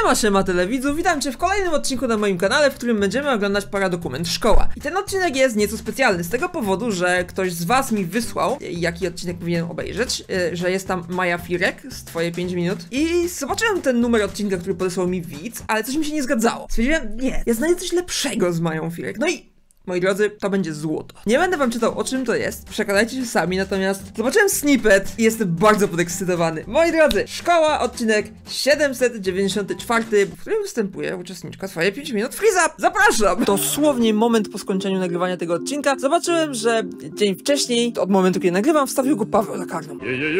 Siema telewidzów, witam cię w kolejnym odcinku na moim kanale, w którym będziemy oglądać paradokument Szkoła. I ten odcinek jest nieco specjalny z tego powodu, że ktoś z was mi wysłał, jaki odcinek powinienem obejrzeć, że jest tam Maja Firek z Twoje 5 minut. I zobaczyłem ten numer odcinka, który podesłał mi widz, ale coś mi się nie zgadzało. Stwierdziłem, nie, ja znajdę coś lepszego z Mają Firek. No i moi drodzy, to będzie złoto. Nie będę wam czytał, o czym to jest, przekonajcie się sami, natomiast zobaczyłem snippet i jestem bardzo podekscytowany. Moi drodzy, Szkoła, odcinek 794, w którym występuje uczestniczka Twoje 5 minut Friza. Zapraszam! Dosłownie moment po skończeniu nagrywania tego odcinka zobaczyłem, że dzień wcześniej, od momentu kiedy nagrywam, wstawił go Paweł Lakarną.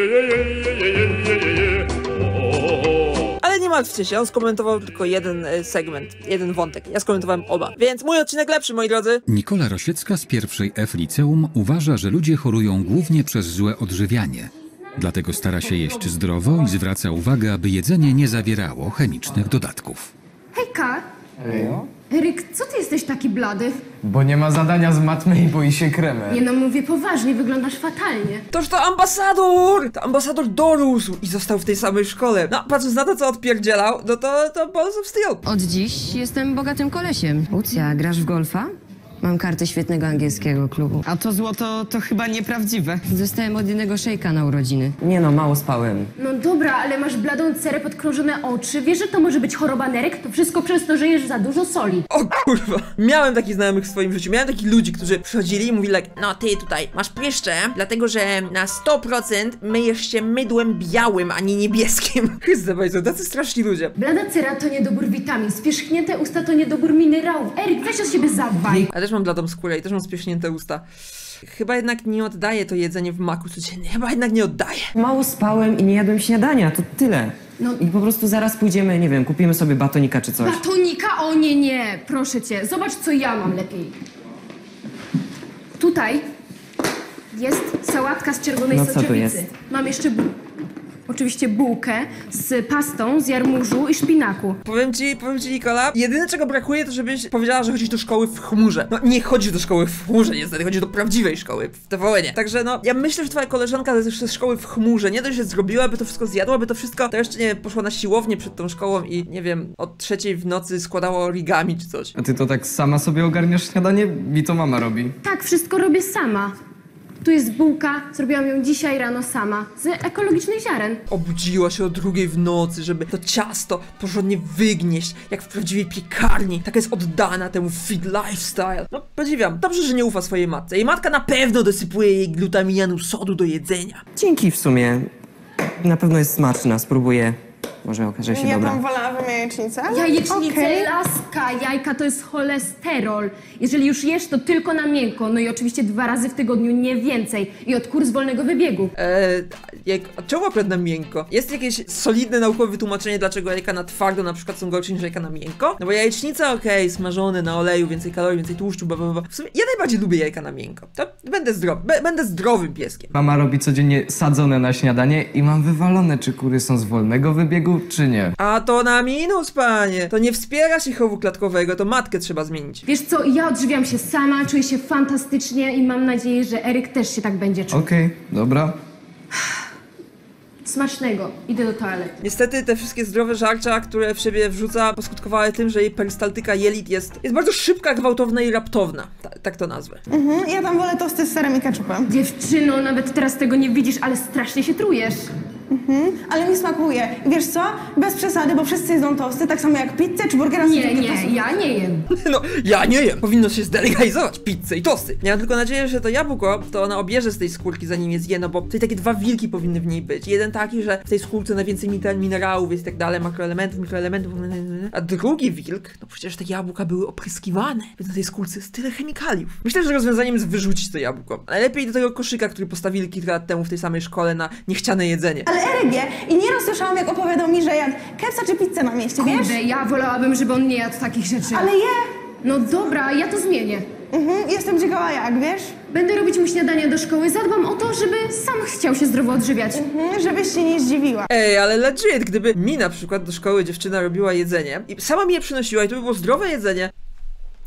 Ale nie martwcie się, on skomentował tylko jeden segment, jeden wątek. Ja skomentowałem oba, więc mój odcinek lepszy, moi drodzy. Nikola Rosiecka z pierwszej F liceum uważa, że ludzie chorują głównie przez złe odżywianie. Dlatego stara się jeść zdrowo i zwraca uwagę, aby jedzenie nie zawierało chemicznych dodatków. Hejka! Ejo? Eryk, co ty jesteś taki blady? Bo nie ma zadania z matmy i boi się kremę. Nie no, mówię poważnie, wyglądasz fatalnie. Toż to ambasador! To ambasador dorósł i został w tej samej szkole. No, patrząc na to, co odpierdzielał, no to balls of steel. Od dziś jestem bogatym kolesiem. Lucja, grasz w golfa? Mam kartę świetnego angielskiego klubu. A to złoto to chyba nieprawdziwe. Dostałem od jednego szejka na urodziny. Nie no, mało spałem. No dobra, ale masz bladą cerę, podkrążone oczy. Wiesz, że to może być choroba nerek? To wszystko przez to, że jesz za dużo soli. O kurwa. Miałem takich znajomych w swoim życiu. Miałem takich ludzi, którzy przychodzili i mówili no ty tutaj masz pryszcze, dlatego że na 100% myjesz się mydłem białym, a nie niebieskim. Chryste bajzo, tacy straszni ludzie. Blada cera to niedobór witamin, spierzchnięte usta to niedobór minerałów. Eryk, weź o siebie zadbaj. Ja też mam bladą skórę i też mam spierzchnięte usta. Chyba jednak nie oddaję to jedzenie w maku codziennie. Chyba jednak nie oddaję. Mało spałem i nie jadłem śniadania, to tyle. No. I po prostu zaraz pójdziemy, nie wiem, kupimy sobie batonika czy coś. Batonika? O nie, proszę cię. Zobacz, co ja mam lepiej. Tutaj jest sałatka z czerwonej No co tu soczewicy. jest? Mam jeszcze oczywiście bułkę z pastą z jarmużu i szpinaku. Powiem ci Nikola, jedyne czego brakuje to żebyś powiedziała, że chodzisz do szkoły w chmurze. No nie chodzisz do szkoły w chmurze niestety, chodzisz do prawdziwej szkoły w TVN-ie. Także no, ja myślę, że twoja koleżanka ze szkoły w chmurze nie dość, że zrobiłaby to wszystko, zjadłaby to wszystko, to jeszcze nie poszła na siłownię przed tą szkołą i nie wiem, od 3:00 w nocy składała origami czy coś. A ty to tak sama sobie ogarniasz śniadanie? Mi to mama robi. Tak, wszystko robię sama. Tu jest bułka, zrobiłam ją dzisiaj rano sama, z ekologicznych ziaren. Obudziła się o 2:00 w nocy, żeby to ciasto porządnie wygnieść, jak w prawdziwej piekarni. Taka jest oddana temu fit lifestyle. No, podziwiam. Dobrze, że nie ufa swojej matce. Jej matka na pewno dosypuje jej glutaminianu sodu do jedzenia. Dzięki w sumie. Na pewno jest smaczna, spróbuję. Może okaże się Ja dobra. bym wolała jajecznicę. Jajecznicę, Okej. laska, jajka to jest cholesterol. Jeżeli już jesz, to tylko na miękko. No i oczywiście 2 razy w tygodniu, nie więcej. I od kur z wolnego wybiegu. A czemu akurat na miękko? Jest jakieś solidne naukowe wytłumaczenie, dlaczego jajka na twardo na przykład są gorsze niż jajka na miękko? No bo jajecznica, okej, smażone na oleju, więcej kalorii, więcej tłuszczu, W sumie ja najbardziej lubię jajka na miękko. To będę zdrowy, będę zdrowym pieskiem. Mama robi codziennie sadzone na śniadanie i mam wywalone, czy kury są z wolnego wybiegu, czy nie. A to na minus, panie. To nie wspiera się chowu klatkowego, to matkę trzeba zmienić. Wiesz co, ja odżywiam się sama, czuję się fantastycznie i mam nadzieję, że Eryk też się tak będzie czuł. Okej, dobra. Smacznego. Idę do toalety. Niestety te wszystkie zdrowe żarcia, które w siebie wrzuca, poskutkowały tym, że jej perystaltyka jelit jest bardzo szybka, gwałtowna i raptowna. Tak to nazwę. Ja tam wolę tosty z serem i ketchupem. Dziewczyno, nawet teraz tego nie widzisz, ale strasznie się trujesz. Ale mi smakuje. I wiesz co? Bez przesady, bo wszyscy jedzą tosty, tak samo jak pizzę czy burgera. Nie, ja nie jem. No, ja nie jem. Powinno się zdelegalizować pizzę i tosty. Ja mam tylko nadzieję, że to jabłko, to ona obierze z tej skórki, zanim je zje, no bo tutaj takie 2 wilki powinny w niej być. Jeden taki, że w tej skórce najwięcej minerałów jest i tak dalej, mikroelementów, a drugi wilk, no przecież te jabłka były opryskiwane, więc na tej skórce jest tyle chemikaliów. Myślę, że rozwiązaniem jest wyrzucić to jabłko. Najlepiej do tego koszyka, który postawili kilka lat temu w tej samej szkole na niechciane jedzenie. Ale Eryk wie i nieraz słyszałam, jak opowiadał mi, że jadł kepsa czy pizzę na mieście, wiesz? Kurde, ja wolałabym, żeby on nie jadł takich rzeczy. Ale je! No dobra, ja to zmienię. Jestem ciekawa jak, wiesz? Będę robić mu śniadania do szkoły, zadbam o to, żeby sam chciał się zdrowo odżywiać. Żebyś się nie zdziwiła. Ej, ale legit, gdyby mi na przykład do szkoły dziewczyna robiła jedzenie i sama mi je przynosiła i to by było zdrowe jedzenie,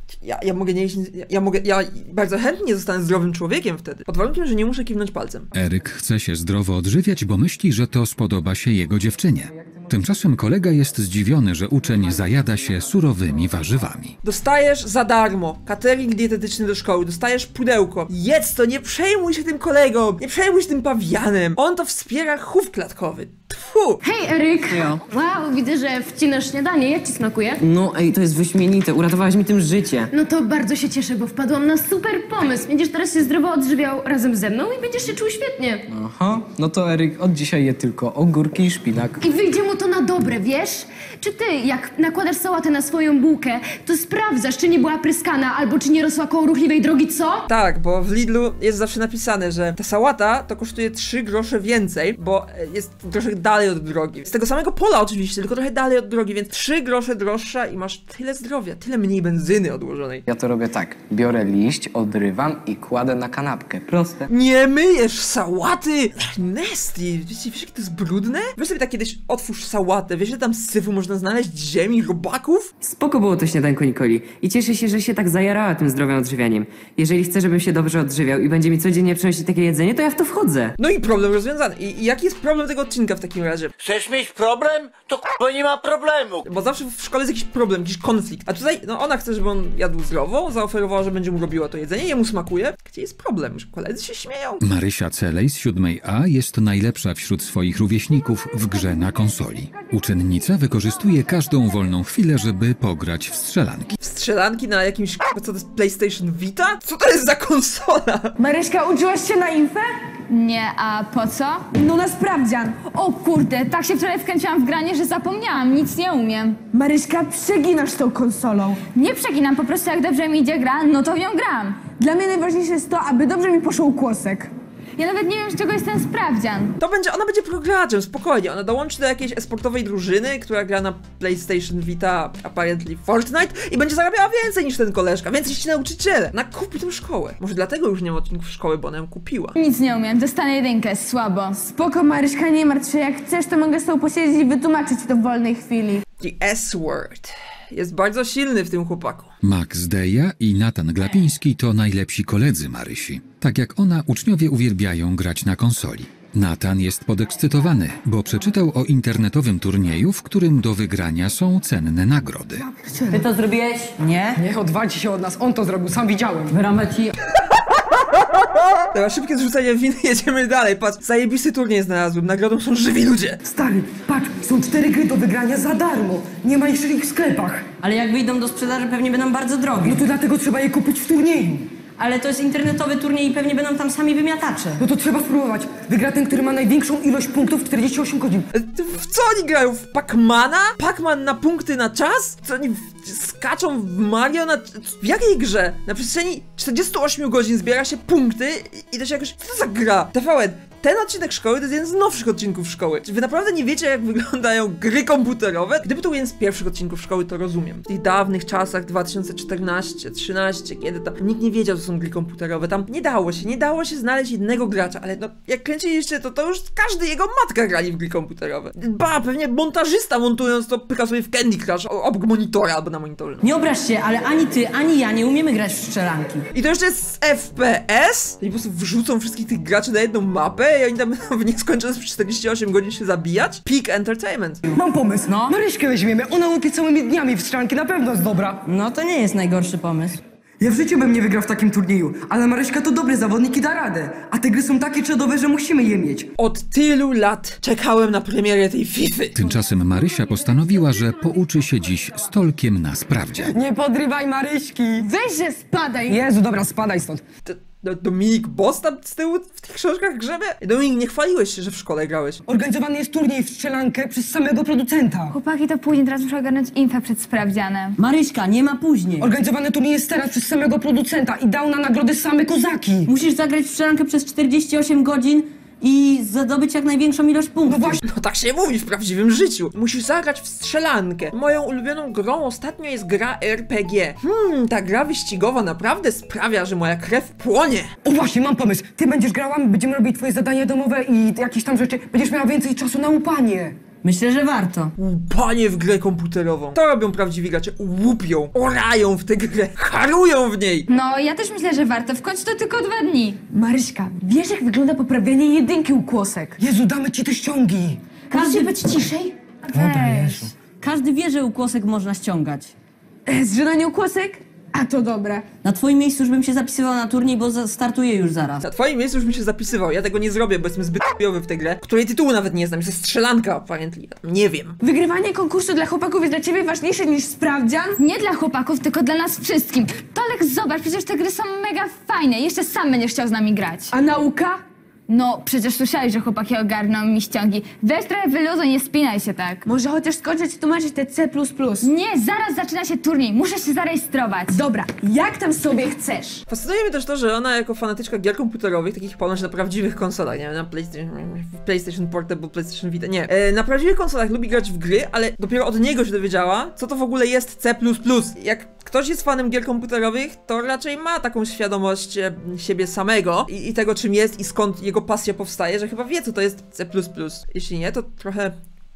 ja bardzo chętnie zostanę zdrowym człowiekiem wtedy, pod warunkiem, że nie muszę kiwnąć palcem. Eryk chce się zdrowo odżywiać, bo myśli, że to spodoba się jego dziewczynie. Tymczasem kolega jest zdziwiony, że uczeń zajada się surowymi warzywami. Dostajesz za darmo catering dietetyczny do szkoły, dostajesz pudełko. Jedz to, nie przejmuj się tym kolegą, nie przejmuj się tym pawianem. On to wspiera chów klatkowy. Tfu! Hej, Eryk! Wow, widzę, że wcinasz śniadanie. Jak ci smakuje? No ej, to jest wyśmienite, uratowałaś mi tym życie. No to bardzo się cieszę, bo wpadłam na super pomysł. Będziesz teraz się zdrowo odżywiał razem ze mną i będziesz się czuł świetnie. Aha, no to Eryk od dzisiaj je tylko ogórki i szpinak. I wyjdzie mu to na dobre, wiesz? Czy ty, jak nakładasz sałatę na swoją bułkę, to sprawdzasz, czy nie była pryskana, albo czy nie rosła koło ruchliwej drogi, co? Tak, bo w Lidlu jest zawsze napisane, że ta sałata to kosztuje 3 grosze więcej, bo jest troszkę dalej od drogi. Z tego samego pola oczywiście, tylko trochę dalej od drogi, więc 3 grosze droższa i masz tyle zdrowia, tyle mniej benzyny odłożonej. Ja to robię tak, biorę liść, odrywam i kładę na kanapkę. Proste. Nie myjesz sałaty! Nasty! Wiesz, jakie to jest brudne? Weź sobie tak kiedyś otwórz sałatę, wiesz, że tam z syfu można znaleźć ziemi, robaków? Spoko było to śniadanko Nikoli i cieszę się, że się tak zajarała tym zdrowym odżywianiem. Jeżeli chce, żebym się dobrze odżywiał i będzie mi codziennie przynosić takie jedzenie, to ja w to wchodzę. No i problem rozwiązany. I jaki jest problem tego odcinka w takim razie? Chcesz mieć problem? To k***a nie ma problemu. Bo zawsze w szkole jest jakiś problem, jakiś konflikt. A tutaj, no ona chce, żeby on jadł zdrowo, zaoferowała, że będzie mu robiła to jedzenie, jemu smakuje. Gdzie jest problem? Że koledzy się śmieją. Marysia Celej z 7A jest najlepsza wśród swoich rówieśników w grze na konsoli. Uczennica wykorzystuje każdą wolną chwilę, żeby pograć w strzelanki. W strzelanki na jakimś, co to jest, PlayStation Vita? Co to jest za konsola? Maryśka, uczyłaś się na infę? Nie, a po co? No na sprawdzian. O kurde, tak się wczoraj wkręciłam w granie, że zapomniałam, nic nie umiem. Maryśka, przeginasz tą konsolą. Nie przeginam, po prostu jak dobrze mi idzie gra, no to w nią gram. Dla mnie najważniejsze jest to, aby dobrze mi poszło kłosek. Ja nawet nie wiem, z czego jest ten sprawdzian. Ona będzie prograczem, spokojnie. Ona dołączy do jakiejś esportowej drużyny, która gra na PlayStation Vita, apparently Fortnite i będzie zarabiała więcej niż ten koleżka, więcej niż ci nauczyciele. Ona kupi tę szkołę. Może dlatego już nie ma odcinków szkoły, bo ona ją kupiła. Nic nie umiem, dostanę jedynkę, słabo. Spoko, Maryśka, nie martw się. Jak chcesz, to mogę z tobą posiedzieć i wytłumaczyć ci to w wolnej chwili. The S-word jest bardzo silny w tym chłopaku. Max Deja i Natan Glapiński to najlepsi koledzy Marysi. Tak jak ona, uczniowie uwielbiają grać na konsoli. Natan jest podekscytowany, bo przeczytał o internetowym turnieju, w którym do wygrania są cenne nagrody. Ty to zrobiłeś? Nie? Nie, odwalcie się od nas, on to zrobił, sam widziałem. Wyramę ci... Dobra, szybkie zrzucenie winy, jedziemy dalej. Patrz, zajebisty turniej znalazłem, nagrodą są żywi ludzie. Stary, patrz, są 4 gry do wygrania za darmo. Nie ma jeszcze ich w sklepach. Ale jak wyjdą do sprzedaży, pewnie będą bardzo drogie. No to dlatego trzeba je kupić w turnieju. Ale to jest internetowy turniej i pewnie będą tam sami wymiatacze. No to trzeba spróbować. Wygra ten, który ma największą ilość punktów w 48 godzin. W co oni grają? W Pacmana? Pacman na punkty na czas? Co oni skaczą w Mario na... W jakiej grze? Na przestrzeni 48 godzin zbiera się punkty i to się jakoś... Co to za gra? TVN, ten odcinek szkoły to jest jeden z nowszych odcinków szkoły. Czy wy naprawdę nie wiecie, jak wyglądają gry komputerowe? Gdyby to był jeden z pierwszych odcinków szkoły, to rozumiem. W tych dawnych czasach, 2014-13, kiedy tam nikt nie wiedział, co są gry komputerowe. Tam nie dało się znaleźć jednego gracza, ale no, jak kręciliście to już każdy jego matka grali w gry komputerowe. Ba, pewnie montażysta montując to pyka sobie w Candy Crush obok monitora albo na monitorze. Nie obraź się, ale ani ty, ani ja nie umiemy grać w strzelanki. I to jeszcze jest z FPS? I po prostu wrzucą wszystkich tych graczy na jedną mapę i oni tam będą w nieskończoność przez 48 godzin się zabijać? Peak Entertainment. Mam pomysł. No? Maryśkę weźmiemy, ona łupie całymi dniami w strzelanki, na pewno jest dobra. No to nie jest najgorszy pomysł. Ja w życiu bym nie wygrał w takim turnieju, ale Maryśka to dobry zawodnik i da radę. A te gry są takie czadowe, że musimy je mieć. Od tylu lat czekałem na premierę tej FIFA. Tymczasem Marysia postanowiła, że pouczy się dziś z Tolkiem na sprawdzian. Nie podrywaj Maryśki. Weź, że spadaj! Jezu, dobra, spadaj stąd. Dominik Boss tam z tyłu w tych książkach grzebie? Dominik, nie chwaliłeś się, że w szkole grałeś. Organizowany jest turniej w strzelankę przez samego producenta. Chłopaki, to później, teraz muszę ogarnąć infę przed sprawdzianem. Maryśka, nie ma później. Organizowany turniej jest teraz przez samego producenta i dał na nagrody same kozaki. Musisz zagrać w strzelankę przez 48 godzin i zdobyć jak największą ilość punktów. No właśnie. No tak się mówi w prawdziwym życiu. Musisz zagrać w strzelankę. Moją ulubioną grą ostatnio jest gra RPG. Ta gra wyścigowa naprawdę sprawia, że moja krew płonie. O właśnie, mam pomysł. Ty będziesz grała, my będziemy robić twoje zadania domowe i jakieś tam rzeczy. Będziesz miała więcej czasu na łupanie. Myślę, że warto. Łupanie w grę komputerową. To robią prawdziwi gracze. Łupią, orają w tę grę, harują w niej. No, ja też myślę, że warto. W końcu to tylko 2 dni. Maryśka, wiesz jak wygląda poprawianie jedynki u kłosek? Jezu, damy ci te ściągi. Każdy być ciszej? Dobra, Jezu. Każdy wie, że ukłosek można ściągać. Zrzynanie ukłosek? A to dobre. Na twoim miejscu już bym się zapisywał na turniej, bo startuję już zaraz. Na twoim miejscu już bym się zapisywał. Ja tego nie zrobię, bo jestem zbyt chujowy w tę grę, której tytułu nawet nie znam. Jest strzelanka, apparently. Nie wiem. Wygrywanie konkursu dla chłopaków jest dla ciebie ważniejsze niż sprawdzian? Nie dla chłopaków, tylko dla nas wszystkim. Tolek, zobacz, przecież te gry są mega fajne. Jeszcze sam będziesz chciał z nami grać. A nauka? No, przecież słyszałeś, że chłopaki ogarną mi ściągi. Weź trochę wyluzuj, nie spinaj się tak. Może chociaż skończyć tłumaczyć te C++. Nie, zaraz zaczyna się turniej. Muszę się zarejestrować. Dobra, jak tam sobie chcesz? Fascynuje mnie też to, że ona jako fanatyczka gier komputerowych, takich ponoć na prawdziwych konsolach, nie wiem, na PlayStation Portable, PlayStation Vita, nie. Na prawdziwych konsolach lubi grać w gry, ale dopiero od niego się dowiedziała, co to w ogóle jest C++. Jak ktoś jest fanem gier komputerowych, to raczej ma taką świadomość siebie samego i tego, czym jest i skąd jego pasja powstaje, że chyba wie, co to jest C++. Jeśli nie, to trochę...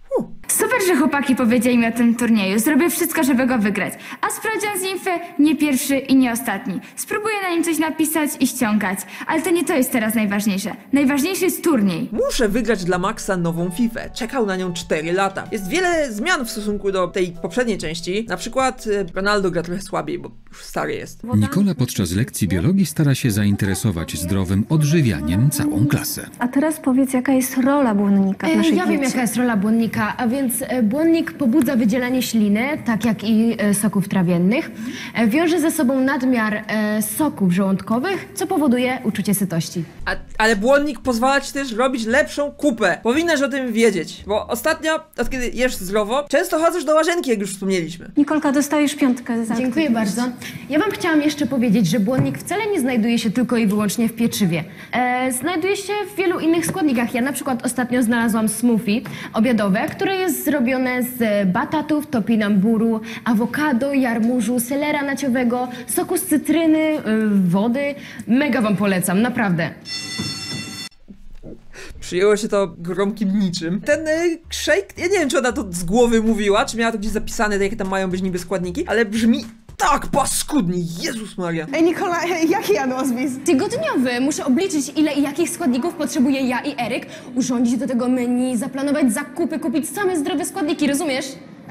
Super, że chłopaki powiedzieli mi o tym turnieju. Zrobię wszystko, żeby go wygrać. A sprawdzian z Infy nie pierwszy i nie ostatni. Spróbuję na nim coś napisać i ściągać. Ale to nie to jest teraz najważniejsze. Najważniejszy jest turniej. Muszę wygrać dla Maxa nową FIFA. Czekał na nią 4 lata. Jest wiele zmian w stosunku do tej poprzedniej części. Na przykład Ronaldo gra trochę słabiej, bo już stary jest. Nikola podczas lekcji biologii stara się zainteresować zdrowym odżywianiem całą klasę. A teraz powiedz, jaka jest rola błonnika w naszej Ja wiem, diecie. jaka jest rola błonnika, a więc błonnik pobudza wydzielanie śliny, tak jak i soków trawiennych. Wiąże ze sobą nadmiar soków żołądkowych, co powoduje uczucie sytości. Ale błonnik pozwala ci też robić lepszą kupę. Powinnaś o tym wiedzieć, bo ostatnio, od kiedy jesz zdrowo, często chodzisz do łazienki, jak już wspomnieliśmy. Nikolka, dostajesz 5 za Dziękuję bardzo. Ja wam chciałam jeszcze powiedzieć, że błonnik wcale nie znajduje się tylko i wyłącznie w pieczywie. Znajduje się w wielu innych składnikach. Ja na przykład ostatnio znalazłam smoothie obiadowe, które jest zrobione z batatów, topinamburu, awokado, jarmużu, selera naciowego, soku z cytryny, wody. Mega wam polecam, naprawdę. Przyjęło się to gromkim niczym. Ten shake, ja nie wiem, czy ona to z głowy mówiła, czy miała to gdzieś zapisane, jakie tam mają być niby składniki, ale brzmi tak paskudnie, Jezus Maria. Ej, Nikola, jaki jadłospis? Tygodniowy. Muszę obliczyć, ile i jakich składników potrzebuję ja i Eryk, urządzić do tego menu, zaplanować zakupy, kupić same zdrowe składniki, rozumiesz?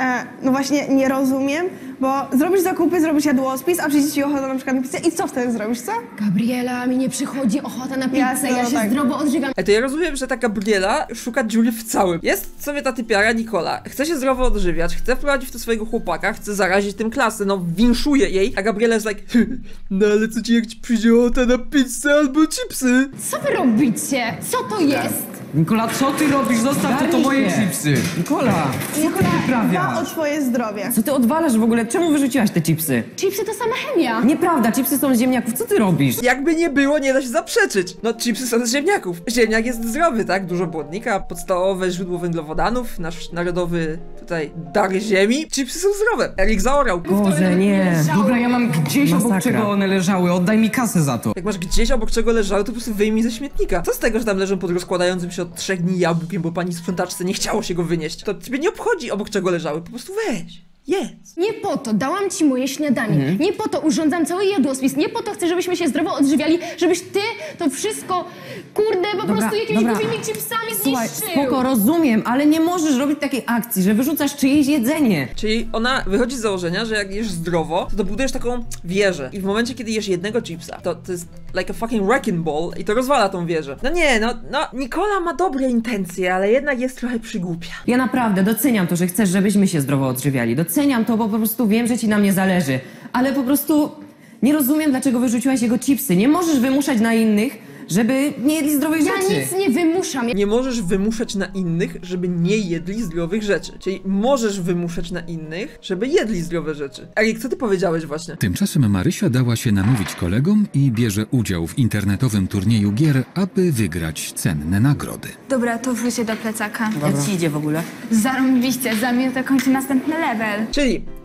No właśnie nie rozumiem, bo zrobisz zakupy, zrobisz jadłospis, a przyjdzie ci ochota na przykład na pizzę i co wtedy zrobisz, co? Gabriela, mi nie przychodzi ochota na pizzę, Jasne, ja no się tak. zdrowo odżywiam. To ja rozumiem, że ta Gabriela szuka dziury w całym. Jest sobie ta typiara Nikola, chce się zdrowo odżywiać, chce wprowadzić w to swojego chłopaka, chce zarazić tym klasę, no winszuje jej, a Gabriela jest like, no ale co ci, jak ci przyjdzie ochota na pizzę albo chipsy? Co wy robicie? Co to jest? Nikola, co ty robisz? Zostaw to moje chipsy. Nikola, Nikola, dba wyprawiasz? o twoje zdrowie. Co ty odwalasz w ogóle? Czemu wyrzuciłaś te chipsy? Chipsy to sama chemia. Nieprawda, chipsy są z ziemniaków. Co ty robisz? Jakby nie było, nie da się zaprzeczyć. No chipsy są z ziemniaków. Ziemniak jest zdrowy, tak? Dużo błonnika, podstawowe źródło węglowodanów, nasz narodowy tutaj dar ziemi. Chipsy są zdrowe. Erik zaorał. Boże, nie. Dobra, ja mam gdzieś obok Masakra. czego one leżały, oddaj mi kasę za to. Jak masz gdzieś obok czego leżały, to po prostu wyjmij ze śmietnika. Co z tego, że tam leżą pod rozkładającym się od 3 dni jabłkiem, bo pani sprzątaczce nie chciało się go wynieść. To ciebie nie obchodzi, obok czego leżały. Po prostu weź. Jedz. Nie po to dałam ci moje śniadanie, nie po to urządzam cały jadłospis, nie po to chcę, żebyśmy się zdrowo odżywiali, żebyś ty to wszystko, kurde, po prostu jakimiś głupimi chipsami Słuchaj, zniszczył. spoko, rozumiem, ale nie możesz robić takiej akcji, że wyrzucasz czyjeś jedzenie. Czyli ona wychodzi z założenia, że jak jesz zdrowo, to budujesz taką wieżę. I w momencie, kiedy jesz jednego chipsa, to jest like a fucking wrecking ball i to rozwala tą wieżę. No nie, no Nikola ma dobre intencje, ale jednak jest trochę przygłupia. Ja naprawdę doceniam to, że chcesz, żebyśmy się zdrowo odżywiali. Doceniam to, bo po prostu wiem, że ci na mnie zależy. Ale po prostu nie rozumiem, dlaczego wyrzuciłaś jego chipsy. Nie możesz wymuszać na innych, żeby nie jedli zdrowych Ja rzeczy. nic nie wymuszam. Nie możesz wymuszać na innych, żeby nie jedli zdrowych rzeczy. Czyli możesz wymuszać na innych, żeby jedli zdrowe rzeczy. Erik, co ty powiedziałeś właśnie? Tymczasem Marysia dała się namówić kolegom i bierze udział w internetowym turnieju gier, aby wygrać cenne nagrody. Dobra, to wrzucie do plecaka. Jak ci idzie w ogóle? Zarąbiście, za minutę kończy następny level. Czyli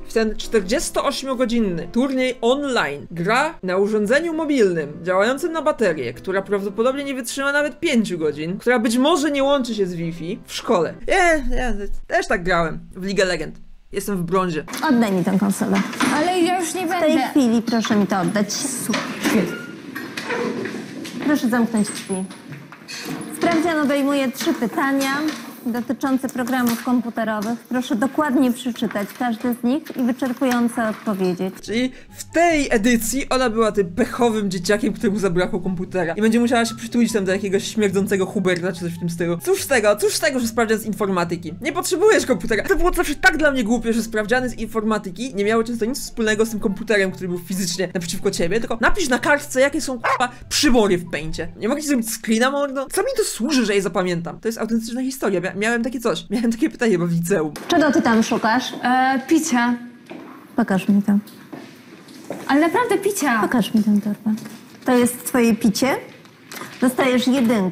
w ten 48-godzinny turniej online gra na urządzeniu mobilnym działającym na baterię, która prawdopodobnie nie wytrzyma nawet 5 godzin, która być może nie łączy się z Wi-Fi w szkole. Ja też tak grałem w League of Legends. Jestem w brązie. Oddaj mi tę konsolę. Ale ja już nie W tej będę. chwili proszę mi to oddać. Super. Świetnie. Proszę zamknąć drzwi. Sprawdzian obejmuje 3 pytania dotyczące programów komputerowych. Proszę dokładnie przeczytać każdy z nich i wyczerpująco odpowiedzieć. Czyli w tej edycji ona była tym pechowym dzieciakiem, któremu zabrakło komputera. I będzie musiała się przytulić tam do jakiegoś śmierdzącego Huberta czy coś w tym stylu. Cóż z tego, że sprawdzian z informatyki. Nie potrzebujesz komputera. To było zawsze tak dla mnie głupie, że sprawdziany z informatyki nie miały często nic wspólnego z tym komputerem, który był fizycznie naprzeciwko ciebie, tylko napisz na kartce, jakie są przybory w Paincie. Nie mogę ci zrobić screena, mordo? Co mi to służy, że je zapamiętam? To jest autentyczna historia. Miałem takie coś. Miałem takie pytanie, bo w liceum. Czego ty tam szukasz? Picia. Pokaż mi to. Ale naprawdę picia. Pokaż mi tę torbę. To jest twoje picie. Dostajesz 1.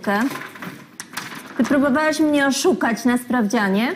Ty próbowałaś mnie oszukać na sprawdzianie.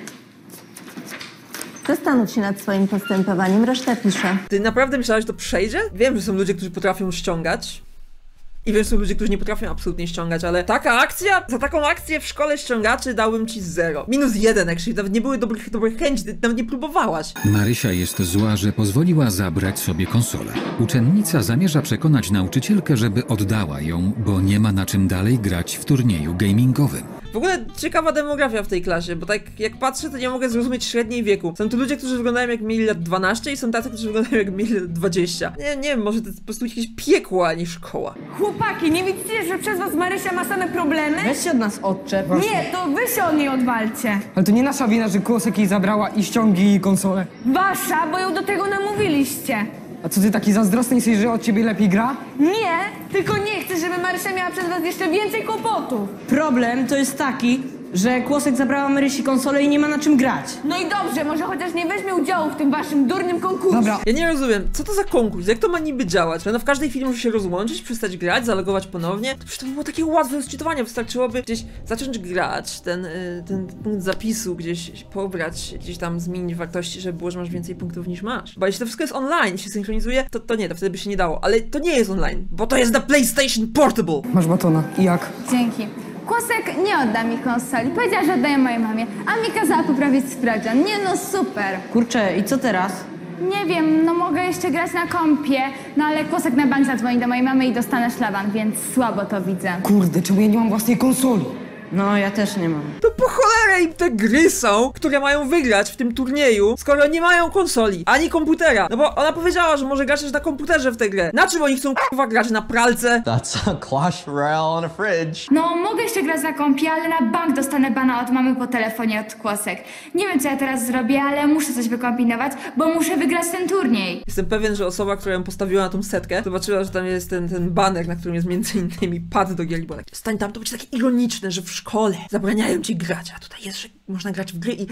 Zastanów się nad swoim postępowaniem, resztę piszę. Ty naprawdę myślałeś, że to przejdzie? Wiem, że są ludzie, którzy potrafią ściągać. I wiem, że są ludzie, którzy nie potrafią absolutnie ściągać, ale taka akcja, za taką akcję w szkole ściągaczy dałbym ci 0. -1, actually, nawet nie były dobrych chęci, ty nawet nie próbowałaś. Marysia jest zła, że pozwoliła zabrać sobie konsolę. Uczennica zamierza przekonać nauczycielkę, żeby oddała ją, bo nie ma na czym dalej grać w turnieju gamingowym. W ogóle ciekawa demografia w tej klasie, bo tak jak patrzę, to nie mogę zrozumieć średniej wieku. Są tu ludzie, którzy wyglądają jak mieli lat 12 i są tacy, którzy wyglądają jak mieli lat 20. Nie wiem, może to jest po prostu jakieś piekło, a nie szkoła. Chłopaki, nie widzicie, że przez was Marysia ma same problemy? Weź się od nas odczep. Nie, to wy się od niej odwalcie. Ale to nie nasza wina, że Kłosek jej zabrała i ściągi jej konsolę. Wasza, bo ją do tego namówiliście. A co ty taki zazdrosny jesteś, że od ciebie lepiej gra? Nie, tylko nie chcę, żeby Marysia miała przez was jeszcze więcej kłopotów. Problem to jest taki, że Kłosek zabrała Marysi konsolę i nie ma na czym grać. No i dobrze, może chociaż nie weźmie udziału w tym waszym durnym konkursie. Dobra. Ja nie rozumiem, co to za konkurs? Jak to ma niby działać? Że ona w każdej chwili może się rozłączyć, przestać grać, zalogować ponownie? To przecież to by było takie łatwe do zczytowania, wystarczyłoby gdzieś zacząć grać, ten punkt zapisu gdzieś pobrać, gdzieś tam zmienić wartości, żeby było, że masz więcej punktów niż masz. Bo jeśli to wszystko jest online, się synchronizuje, to nie, to wtedy by się nie dało. Ale to nie jest online, bo to jest na PlayStation Portable! Masz batona. I jak? Dzięki. Kłosek nie odda mi konsoli. Powiedziała, że oddaję mojej mamie. A mi kazała poprawić sprawdzian. Nie no, super. Kurczę, i co teraz? Nie wiem, no mogę jeszcze grać na kompie, no ale Kłosek na bank zadzwoni do mojej mamy i dostanę szlaban, więc słabo to widzę. Kurde, czemu ja nie mam własnej konsoli? No, ja też nie mam. To po cholerę im te gry są, które mają wygrać w tym turnieju, skoro nie mają konsoli, ani komputera. No bo ona powiedziała, że może grać też na komputerze w tę grę. Na czym oni chcą k***wa grać? Na pralce? That's a Clash Royale on a fridge. No, mogę jeszcze grać na kompie, ale na bank dostanę bana od mamy po telefonie od Kłosek. Nie wiem, co ja teraz zrobię, ale muszę coś wykombinować, bo muszę wygrać ten turniej. Jestem pewien, że osoba, która ją postawiła na tą setkę, zobaczyła, że tam jest ten baner, na którym jest między innymi pad do gier, bo tak, stań tam, to będzie takie ironiczne, że w szkole zabraniają ci grać, a tutaj jest, że można grać w gry i...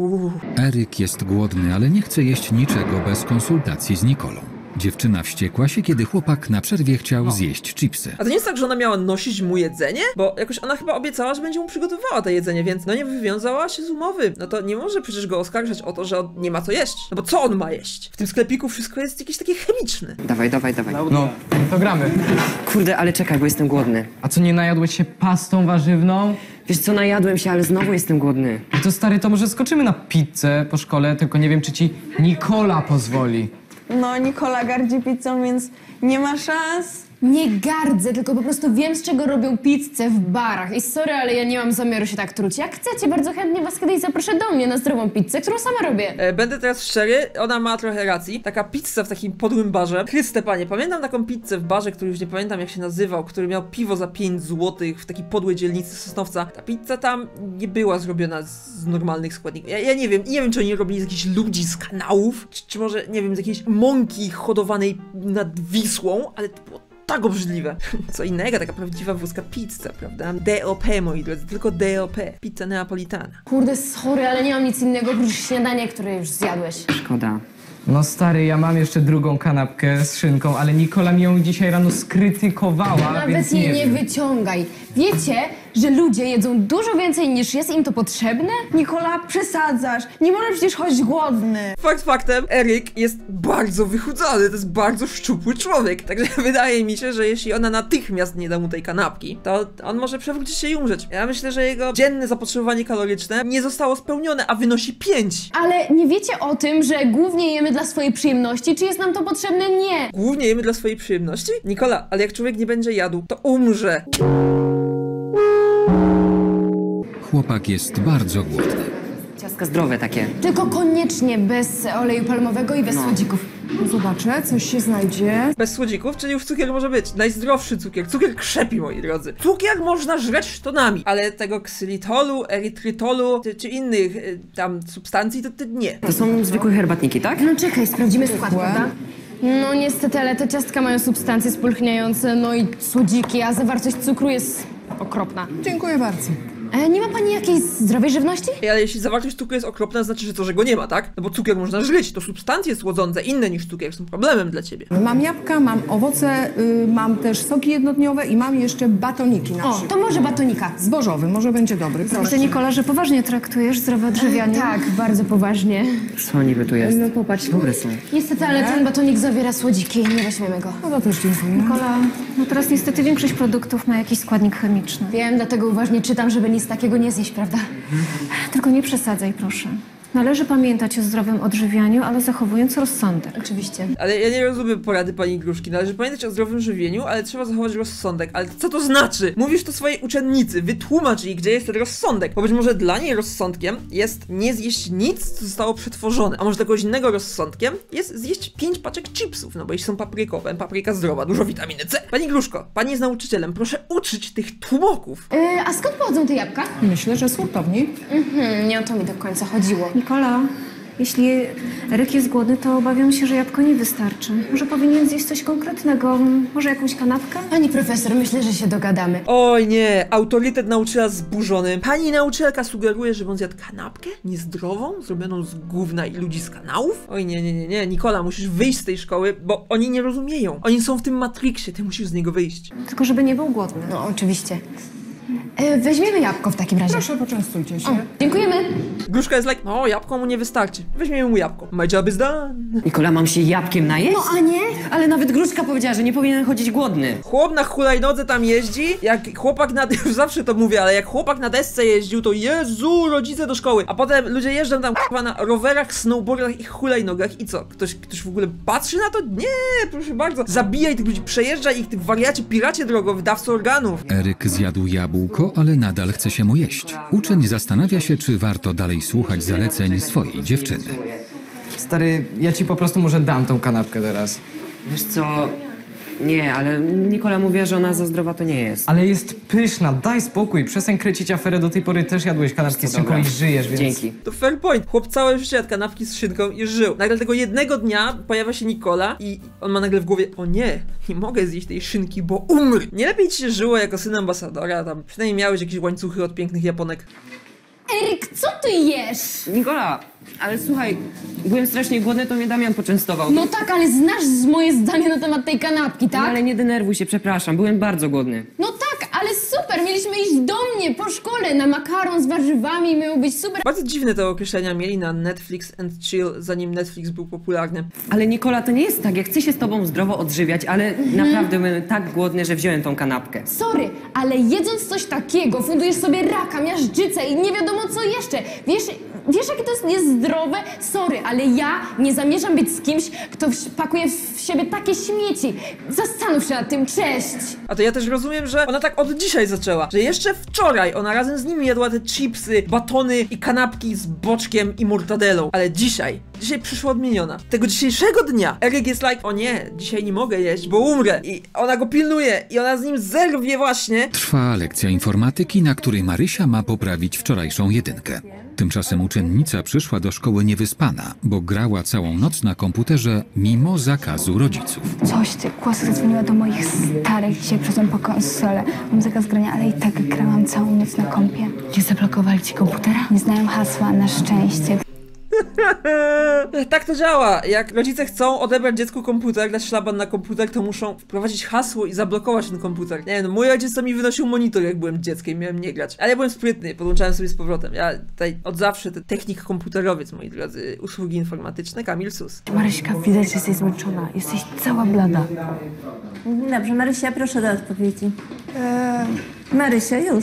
Eryk jest głodny, ale nie chce jeść niczego bez konsultacji z Nikolą. Dziewczyna wściekła się, kiedy chłopak na przerwie chciał zjeść chipsy. A to nie jest tak, że ona miała nosić mu jedzenie? Bo jakoś ona chyba obiecała, że będzie mu przygotowała to jedzenie, więc no nie wywiązała się z umowy. No to nie może przecież go oskarżać o to, że on nie ma co jeść. No bo co on ma jeść? W tym sklepiku wszystko jest jakieś takie chemiczne. Dawaj. No, to gramy. Kurde, ale czekaj, bo jestem głodny. A co, nie najadłeś się pastą warzywną? Wiesz co, najadłem się, ale znowu jestem głodny. I to stary, to może skoczymy na pizzę po szkole, tylko nie wiem, czy ci Nikola pozwoli. No, Nikola gardzi pizzą, więc nie ma szans. Nie gardzę, tylko po prostu wiem, z czego robią pizzę w barach. I sorry, ale ja nie mam zamiaru się tak truć. Jak chcecie, bardzo chętnie was kiedyś zaproszę do mnie na zdrową pizzę, którą sama robię. Będę teraz szczery, ona ma trochę racji. Taka pizza w takim podłym barze. Chryste panie, pamiętam taką pizzę w barze, który już nie pamiętam jak się nazywał, który miał piwo za 5 zł w takiej podłej dzielnicy Sosnowca. Ta pizza tam nie była zrobiona z normalnych składników. Ja nie wiem, czy oni robili z jakichś ludzi z kanałów, czy może, nie wiem, z jakiejś mąki hodowanej nad Wisłą, ale to było tak obrzydliwe. Co innego, taka prawdziwa włoska pizza, prawda? DOP, moi drodzy, tylko DOP. Pizza neapolitana. Kurde, sorry, ale nie mam nic innego oprócz śniadania, które już zjadłeś. Szkoda. No stary, ja mam jeszcze drugą kanapkę z szynką, ale Nikola mi ją dzisiaj rano skrytykowała, Nawet więc jej nie wiem. wyciągaj. Wiecie, że ludzie jedzą dużo więcej niż jest im to potrzebne? Nikola, przesadzasz. Nie możesz przecież chodzić głodny. Fakt faktem, Eryk jest bardzo wychudzony, to jest bardzo szczupły człowiek. Także wydaje mi się, że jeśli ona natychmiast nie da mu tej kanapki, to on może przewrócić się i umrzeć. Ja myślę, że jego dzienne zapotrzebowanie kaloryczne nie zostało spełnione, a wynosi 5. Ale nie wiecie o tym, że głównie jemy dla swojej przyjemności? Czy jest nam to potrzebne? Nie. Głównie jemy dla swojej przyjemności? Nikola, ale jak człowiek nie będzie jadł, to umrze. Chłopak jest bardzo głodny. Ciastka zdrowe takie. Tylko koniecznie bez oleju palmowego i bez słodzików. Zobaczę, coś się znajdzie. Bez słodzików, czyli już cukier może być. Najzdrowszy cukier. Cukier krzepi, moi drodzy. Cukier można żreć tonami, ale tego ksylitolu, erytrytolu czy innych tam substancji to nie. To są zwykłe herbatniki, tak? No czekaj, sprawdzimy skład, prawda? No niestety, ale te ciastka mają substancje spulchniające, no i słodziki, a zawartość cukru jest okropna. Dziękuję bardzo. Nie ma pani jakiejś zdrowej żywności? Ale jeśli zawartość cukru jest okropna, znaczy, że to, że go nie ma, tak? No bo cukier można żreć, to substancje słodzące, inne niż cukier, są problemem dla ciebie. Mam jabłka, mam owoce, mam też soki jednodniowe i mam jeszcze batoniki na przykład. To może batonika. Zbożowy, może będzie dobry. Widzę, Nikola, że poważnie traktujesz zdrowe odżywianie. Tak, bardzo poważnie. Co niby tu jest? No popatrz. Dobre są. Niestety, ale ten batonik zawiera słodziki, nie weźmiemy go. No to też dziękuję. Nikola, no teraz niestety większość produktów ma jakiś składnik chemiczny. Wiem, dlatego uważnie czytam, żeby nic takiego nie zjeść, prawda? Tylko nie przesadzaj, proszę. Należy pamiętać o zdrowym odżywianiu, ale zachowując rozsądek. Oczywiście. Ale ja nie rozumiem porady pani Gruszki. Należy pamiętać o zdrowym żywieniu, ale trzeba zachować rozsądek. Ale co to znaczy? Mówisz to swojej uczennicy, wytłumacz jej, gdzie jest ten rozsądek. Bo być może dla niej rozsądkiem jest nie zjeść nic, co zostało przetworzone. A może dla kogoś innego rozsądkiem jest zjeść 5 paczek chipsów, no bo jeśli są paprykowe, papryka zdrowa, dużo witaminy C. Pani Gruszko, pani jest nauczycielem, proszę uczyć tych tłumoków. A skąd pochodzą te jabłka? Myślę, że z hurtowni. Nie o to mi do końca chodziło. Nikola, jeśli Eryk jest głodny, to obawiam się, że jabłko nie wystarczy. Może powinien zjeść coś konkretnego, może jakąś kanapkę? Pani profesor, myślę, że się dogadamy. Oj nie, autorytet nauczyciela zburzony. Pani nauczycielka sugeruje, żeby on zjadł kanapkę niezdrową, zrobioną z gówna i ludzi z kanałów? Oj nie, Nikola, musisz wyjść z tej szkoły, bo oni nie rozumieją. Oni są w tym Matrixie, ty musisz z niego wyjść. Tylko żeby nie był głodny. No, oczywiście. Weźmiemy jabłko w takim razie. Proszę, poczęstujcie się. O, dziękujemy. Gruszka jest like, no jabłko mu nie wystarczy. Weźmiemy mu jabłko. My job is done. Nikola, mam się jabłkiem najeść? No, a nie? Ale nawet Gruszka powiedziała, że nie powinien chodzić głodny. Chłop na hulajnodze tam jeździ, jak chłopak na... już zawsze to mówię, ale jak chłopak na desce jeździł, to Jezu, rodzice do szkoły. A potem ludzie jeżdżą tam k***a na rowerach, snowboardach i hulajnogach i co? Ktoś w ogóle patrzy na to? Nie, proszę bardzo. Zabijaj tych ludzi, przejeżdżaj ich, ty wariacie, piracie drogowy, dawco organów. Eryk zjadł jabłko, ale nadal chce się mu jeść. Uczeń zastanawia się, czy warto dalej słuchać zaleceń swojej dziewczyny. Stary, ja ci po prostu może dam tą kanapkę teraz. Wiesz co? Nie, ale Nikola mówiła, że ona za zdrowa to nie jest. Ale jest pyszna, daj spokój, przestań kręcić aferę, do tej pory też jadłeś kanapki z szynką i żyjesz, więc... Dzięki. To fair point. Chłop całe życie jadł kanapki z szynką i żył. Nagle tego jednego dnia pojawia się Nikola i on ma nagle w głowie, o nie mogę zjeść tej szynki, bo umrę. Nie lepiej ci się żyło jako syn ambasadora, tam przynajmniej miałeś jakieś łańcuchy od pięknych Japonek. Eryk, co ty jesz? Nikola, ale słuchaj, byłem strasznie głodny, to mnie Damian poczęstował. No tak, ale znasz moje zdanie na temat tej kanapki, tak? No, ale nie denerwuj się, przepraszam, byłem bardzo głodny. No tak, ale super, mieliśmy iść do mnie po szkole na makaron z warzywami i miał być super. Bardzo dziwne te określenia mieli na Netflix and chill, zanim Netflix był popularny. Ale Nikola, to nie jest tak, ja chcę się z tobą zdrowo odżywiać, ale naprawdę byłem tak głodny, że wziąłem tą kanapkę. Sorry, ale jedząc coś takiego fundujesz sobie raka, miażdżycę i nie wiadomo co jeszcze. Wiesz jakie to jest niezdrowe? Sorry, ale ja nie zamierzam być z kimś, kto pakuje w siebie takie śmieci. Zastanów się nad tym, cześć! A to ja też rozumiem, że ona tak od dzisiaj zaczęła, że jeszcze wczoraj ona razem z nimi jadła te chipsy, batony i kanapki z boczkiem i mortadelą. Ale dzisiaj przyszła odmieniona. Tego dzisiejszego dnia Eryk jest like, o nie, dzisiaj nie mogę jeść, bo umrę. I ona go pilnuje i ona z nim zerwie właśnie. Trwa lekcja informatyki, na której Marysia ma poprawić wczorajszą jedynkę. Tymczasem uczennica przyszła do szkoły niewyspana, bo grała całą noc na komputerze mimo zakazu rodziców. Coś ty, Kłosa zadzwoniła do moich starych dzisiaj, przyszłam po konsolę. Mam zakaz grania, ale i tak grałam całą noc na kompie. Nie zablokowali ci komputera? Nie znają hasła, na szczęście. Tak to działa. Jak rodzice chcą odebrać dziecku komputer, dać szlaban na komputer, to muszą wprowadzić hasło i zablokować ten komputer. Nie no, mój ojciec to mi wynosił monitor, jak byłem dzieckiem, miałem nie grać. Ale ja byłem sprytny, podłączałem sobie z powrotem. Ja tutaj od zawsze technik komputerowiec, moi drodzy. Usługi informatyczne, Kamil Sus. Maryśka, widać, że jesteś zmęczona. Jesteś cała blada. Dobrze, Marysia, proszę do odpowiedzi. Marysia, już.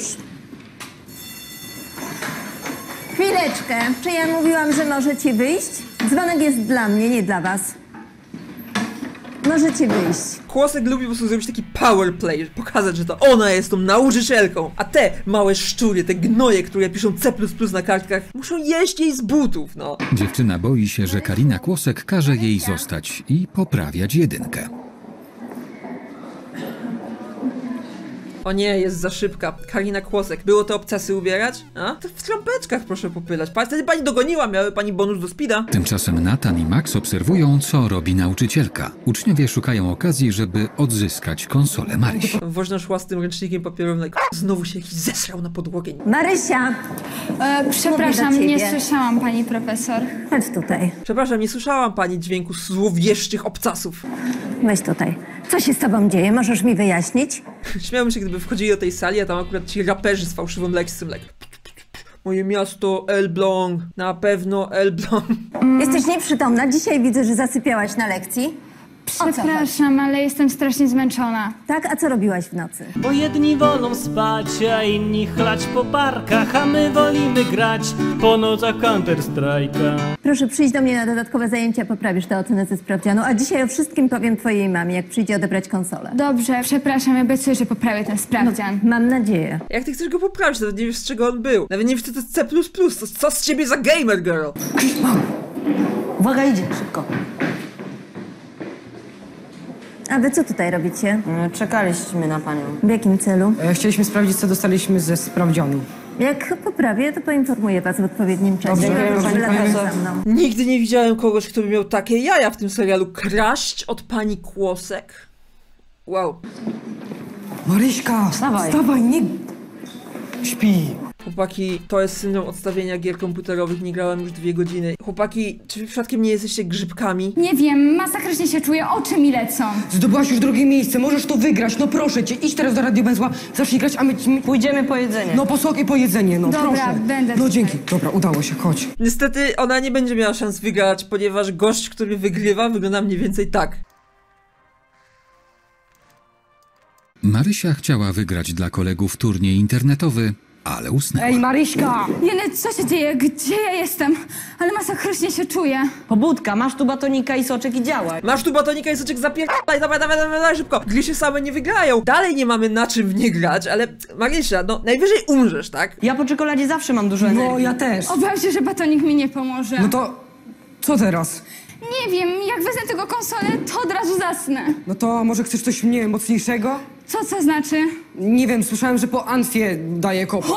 Chwileczkę. Czy ja mówiłam, że możecie wyjść? Dzwonek jest dla mnie, nie dla was. Możecie wyjść. Kłosek lubi po prostu zrobić taki power play, pokazać, że to ona jest tą nauczycielką, a te małe szczury, te gnoje, które piszą C++ na kartkach, muszą jeść jej z butów, no. Dziewczyna boi się, że Karina Kłosek każe jej zostać i poprawiać jedynkę. O nie, jest za szybka. Karina Kłosek. Było te obcasy ubierać? A? To w trąbeczkach proszę popylać. Wtedy pani dogoniła, miały pani bonus do speeda. Tymczasem Nathan i Max obserwują, co robi nauczycielka. Uczniowie szukają okazji, żeby odzyskać konsolę Marysi. Woźna szła z tym ręcznikiem papierowym, znowu się jakiś zesrał na podłogę. Marysia! Przepraszam, nie słyszałam, pani profesor. Chodź tutaj. Przepraszam, nie słyszałam pani dźwięku złowieszczych obcasów. Weź tutaj. Co się z tobą dzieje? Możesz mi wyjaśnić? Śmiałbym się, gdyby wchodzili do tej sali, a tam akurat ci raperzy z fałszywą lekcją, moje miasto Elbląg, na pewno Elbląg. Jesteś nieprzytomna. Dzisiaj widzę, że zasypiałaś na lekcji. Przepraszam, ale jestem strasznie zmęczona. Tak? A co robiłaś w nocy? Bo jedni wolą spać, a inni chlać po parkach, a my wolimy grać po nocach Counter-Strike'a. Proszę przyjść do mnie na dodatkowe zajęcia, poprawisz tę ocenę ze sprawdzianu, a dzisiaj o wszystkim powiem twojej mamie, jak przyjdzie odebrać konsolę. Dobrze, przepraszam, obiecuję, że poprawię ten sprawdzian. No, mam nadzieję. Jak ty chcesz go poprawić? Nawet nie wiesz, z czego on był. Nawet nie wiesz, co to jest C++. To co z ciebie za gamer girl? Uwaga, idzie, szybko. A wy co tutaj robicie? Czekaliśmy na panią. W jakim celu? Chcieliśmy sprawdzić, co dostaliśmy ze sprawdzianu. Jak poprawię, to poinformuję was w odpowiednim czasie. Dobrze, Latać za mną. Nigdy nie widziałem kogoś, kto by miał takie jaja w tym serialu. Kraść od pani Kłosek. Wow. Maryśka, wstawaj, nie... Śpi. Chłopaki, to jest syndrom odstawienia gier komputerowych, nie grałem już 2 godziny. Chłopaki, czy wy przypadkiem nie jesteście grzybkami? Nie wiem, masakrycznie się czuję, oczy mi lecą. Zdobyłaś już drugie miejsce, możesz to wygrać, no proszę cię, idź teraz do Radiowęzła, zacznij grać, a my... Pójdziemy po jedzenie. No po sok i po jedzenie, no Dobra, proszę. będę No tutaj. dzięki, dobra, udało się, chodź. Niestety ona nie będzie miała szans wygrać, ponieważ gość, który wygrywa, wygląda mniej więcej tak. Marysia chciała wygrać dla kolegów turniej internetowy, ale usnęła. Ej, Maryśka! Jeny, co się dzieje? Gdzie ja jestem? Ale masakrycznie się czuję. Pobudka, masz tu batonika i soczek i działaj. Masz tu batonika i soczek, zapierdalaj, dawaj, szybko. Gry się same nie wygrają. Dalej nie mamy na czym w nie grać, ale Marysia, no najwyżej umrzesz, tak? Ja po czekoladzie zawsze mam dużo energii. No, ja też. Obawiam się, że batonik mi nie pomoże. No to... co teraz? Nie wiem, jak wezmę tego konsolę, to od razu zasnę. No to może chcesz coś, nie wiem, mocniejszego? Co znaczy? Nie wiem, słyszałem, że po Anfie daje kop.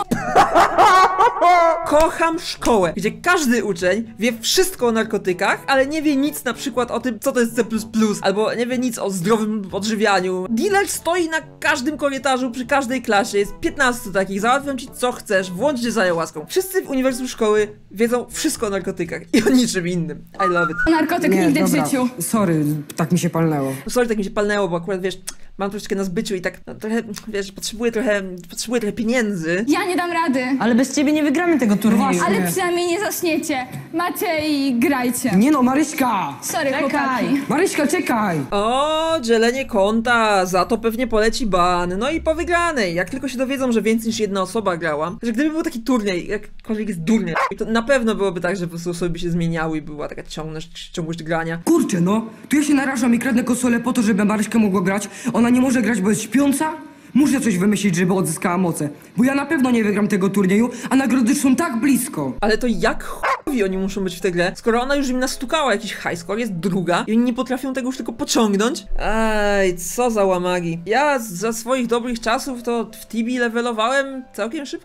Kocham szkołę, gdzie każdy uczeń wie wszystko o narkotykach, ale nie wie nic na przykład o tym, co to jest C++, albo nie wie nic o zdrowym odżywianiu. Dealer stoi na każdym korytarzu, przy każdej klasie, jest 15 takich, załatwiam ci co chcesz, włącznie za łaską. Wszyscy w uniwersum szkoły wiedzą wszystko o narkotykach i o niczym innym. I love it. Narkotyk nigdy w życiu. Sorry, tak mi się palnęło. Sorry, tak mi się palnęło, bo akurat wiesz, mam troszeczkę na zbyciu i tak no, trochę, wiesz, potrzebuję trochę pieniędzy. Ja nie dam rady. Ale bez ciebie nie wygramy tego turnieju. Ale przynajmniej nie zaśniecie. Macie i grajcie. Nie no, Maryśka! Sorry, chłopaki. Maryśka, czekaj! O, dzielenie konta, za to pewnie poleci ban. No i po wygranej, jak tylko się dowiedzą, że więcej niż jedna osoba grała, że gdyby był taki turniej, jakkolwiek jest durnie, to na pewno byłoby tak, że po prostu osoby by się zmieniały i była taka ciągłość grania. Kurczę, no, tu ja się narażam i kradnę konsolę po to, żeby Maryśka mogła grać. Ona nie może grać, bo jest śpiąca? Muszę coś wymyślić, żeby odzyskała moce. Bo ja na pewno nie wygram tego turnieju, a nagrody są tak blisko. Ale to jak chujowi oni muszą być w tę grę, skoro ona już im nastukała jakiś high score, jest druga i oni nie potrafią tego już tylko pociągnąć? Ej, co za łamagi. Ja za swoich dobrych czasów to w Tibi levelowałem całkiem szybko.